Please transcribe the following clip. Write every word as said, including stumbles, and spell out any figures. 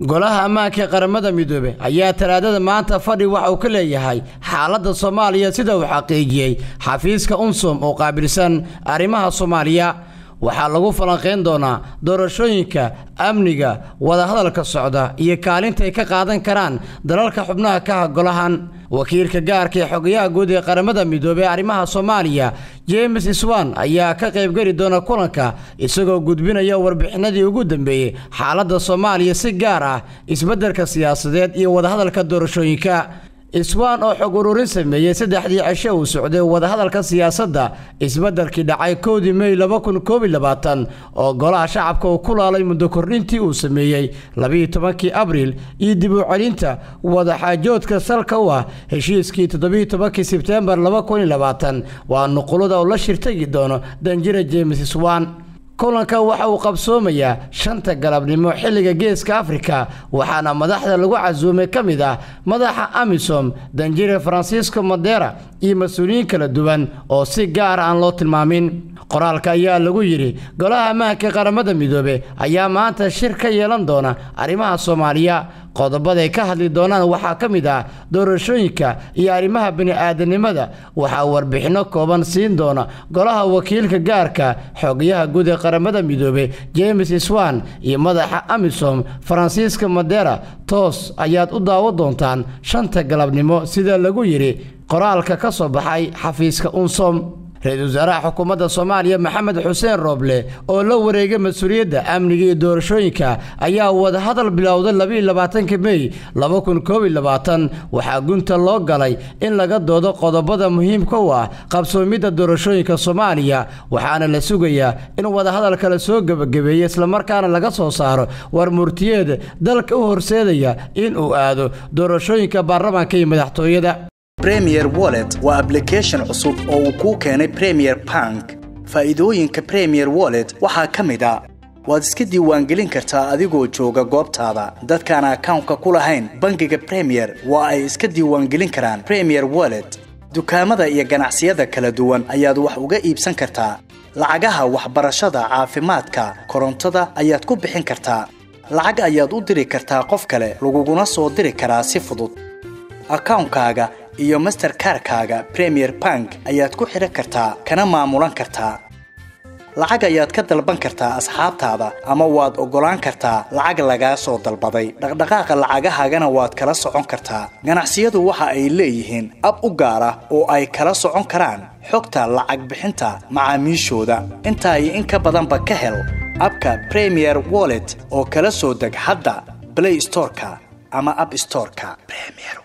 golaha ammaanka qaramada midoobe ayaa talaadada maanta fadhi waxa uu ka leeyahay xaaladda Soomaaliya sida uu xaqiijiyay xafiiska UNSOM oo qaabilsan arrimaha Soomaaliya waxaa lagu falanqeyn doonaa doorashooyinka amniga wada hadalka socda iyo kaalinta ay ka qaadan karaan dalalka xubnaha ka golahan wakiilka gaarka ee xogayaha guud ee qaramada midoobe arrimaha Soomaaliya James Iswan ayaa ka qayb gali doona kulanka isagoo gudbinaya warbixinadii ugu dambeeyay xaaladda Soomaaliya si gaar ah isbeddelka siyaasadeed iyo wada hadalka doorashooyinka Iswan oo xog ururin sameeyay saddexdii cisho uu socday wada hadalka siyaasadda isbeddelkii dhacay kowdii May laba kun koob iyo labaatan oo golaha shacabka uu ku laalay muddo kordhintii uu sameeyay laba iyo tobankii Abriil iyo dib u celinta wada xaajoodka salka u ah heshiiskii toddoba iyo tobankii Sebtembar laba kun iyo labaatan waa nuqulada oo la shirtay doono Danjira James Iswan kulanka waxa uu qabsoomayaa shanta galabnimo xilliga geeska Afrika waxaana madaxda lagu casuumay kamid ah madaxa AMISOM Danjire Francisco Madera iyo mas'uuliyiin kala duwan oo si gaar ah loo tilmaamin qoraalka ayaa lagu yiri golaha ammaanka qaramada midoobe ayaa maanta shir ka yeelan doona arrimaha Soomaaliya qodobada ay ka hadli doonaan waxa kamid ah doorashooyinka iyo arrimaha bini'aadanimada waxa warbixino kooban siin doona golaha wakiilka gaarka xogayaha guud ee qaramada midoobe James Iswan iyo madaxa AMISOM Francisco Madera toos ayaad u daawo doontaan shanta galabnimo sida lagu yiri qoraalka ka soo baxay xafiiska UNSOM رئيس وزراء حكومة الصومالية محمد حسين روبلي oo la wareegay mas'uuliyadda amniga iyo doorashooyinka ayaa wada hadal bilowday laba iyo labaatanka May laba kun koob iyo labaatan waxa gunta loo galay in laga doodo qodobada muhiimka u ah qabsoomida doorashooyinka Soomaaliya waxaana la sugayaa in wada hadal kala soo gabagabeeyo isla markaana laga soo saaro war murtiyeed dalka u horseedaya in uu aado doorashooyinka baarlamaanka iyo madaxtooyada Premier Wallet waa application cusub oo uu ku keenay Premier Bank. Faa'iidooyinka Premier Wallet waxaa ka mid ah waad iska diiwaangelin kartaa adigoo jooga goobtaada. Dadka aan account-ka ku lahayn bangiga Premier waa ay iska diiwaangelin karaan Premier Wallet. Dukaamada iyo ganacsiyada kala duwan ayaad wax uga iibsan kartaa. Lacagaha waxbarashada, caafimaadka, korontada ayaad ku bixin kartaa. Lacag ayaad u diri kartaa qof kale, laguguna soo diri karaa si fudud. Account-kaaga iyo Mastercard-kaaga Premier Bank ayaad ku xiran kartaa kana maamulan kartaa lacag ayaad ka dalban kartaa asxaabtaada ama waad ogolaan kartaa lacag laga soo dalbaday dhaqdhaqaaqa lacagahaagana waad kala socon kartaa ganacsiyadu waxa ay leeyihiin ab u gaar ah oo ay kala socon karaan xogta lacag bixinta macaamiishooda inta ay in ka badan ba ka hel abka Premier Wallet oo kala soo deg hadda Play Store-ka ama App Store-ka Premier